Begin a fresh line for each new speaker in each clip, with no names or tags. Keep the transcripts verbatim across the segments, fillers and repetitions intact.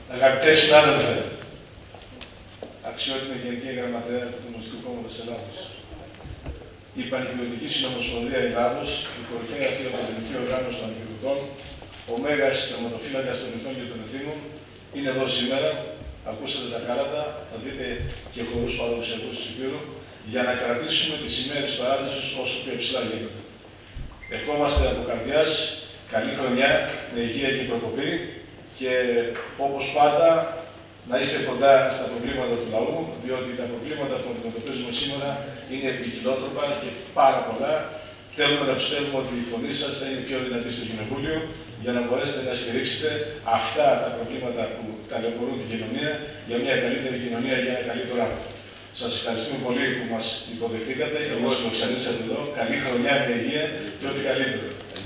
Αγαπητέ συνάδελφε, αξιότιμη Γενική Γραμματέα του Κομμουνιστικού Κόμματος Ελλάδος, η Πανηγειωτική Συνομοσπονδία Ελλάδος, η κορυφαία αυτή αποτελική οργάνωση των αγροτών, ο μέγας τερματοφύλακας των ηθών και των εθήμων, είναι εδώ σήμερα. Ακούσατε τα κάλατα, θα δείτε και χορούς παραδοσιακούς του Υπήρου, για να κρατήσουμε τη σημαία της παράδοσης όσο πιο υψηλά γίνεται. Ευχόμαστε από καρδιάς καλή χρονιά, με υγεία και προκοπή και όπως πάντα να είστε κοντά στα προβλήματα του λαού, διότι τα προβλήματα που αντιμετωπίζουμε σήμερα είναι ποικιλότροπα και πάρα πολλά. Θέλουμε να πιστεύουμε ότι η φωνή σας θα είναι πιο δυνατή στο Κοινοβούλιο για να μπορέσετε να στηρίξετε αυτά τα προβλήματα που ταλαιπωρούν την κοινωνία για μια καλύτερη κοινωνία, για ένα καλύτερο άνθρωπο. Σας ευχαριστούμε πολύ που μας υποδεχθήκατε και μας φιλοξενήσατε εδώ. Καλή χρονιά, με υγεία και ό,τι καλύτερο.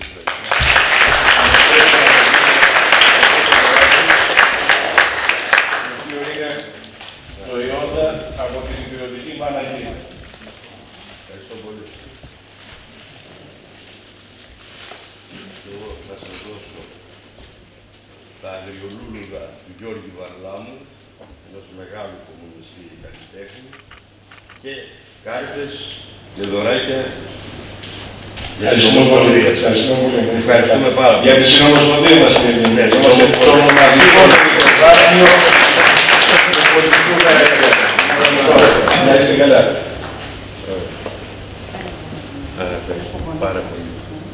Το οποίο είναι προϊόντα από την υπηρετική Παναγία.
Ευχαριστώ πολύ. Εγώ θα σας δώσω τα αγριολούλουδα του Γιώργη Βαρλάμου, ενός μεγάλου κομμουνιστή καλλιτέχνη, και κάρτες και δωράκια για τη Συνομοσπονδία. Ευχαριστούμε πάρα πολύ.
Για τη Συνομοσπονδία μας, κύριε.
Ναι,
το μοναδικό δάκτυλο του πολιτικού χαρακτήρα. Να είστε καλά.
Ευχαριστώ πάρα πολύ.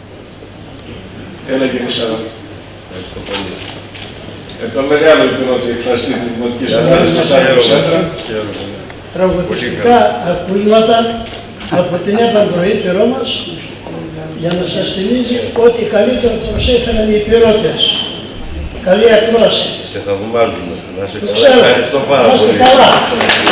Έλα και εσάς.
Ευχαριστώ πολύ.
Ε, τον μεγάλο υπηρέτη εκφραστή της Δημοτικής Ομάδας του Σάγιο Σέντρα.
Τραγουδιστικά ακούσματα από την επαντροήτερό μας για να σας θυμίζει ότι καλύτερο προσέφεραν οι υπηρώτες. Καλή ακρόαση.
Σε θαυμάζουμε. Να σε
Το ξέρω.
ευχαριστώ πάρα
Να είστε
πολύ.
καλά.